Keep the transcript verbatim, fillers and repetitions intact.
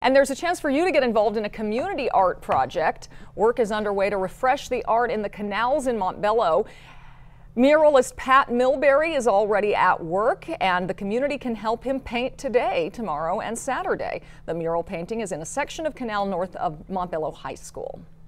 And there's a chance for you to get involved in a community art project. Work is underway to refresh the art in the canals in Montbello. Muralist Pat Milbury is already at work, and the community can help him paint today, tomorrow, and Saturday. The mural painting is in a section of canal north of Montbello High School.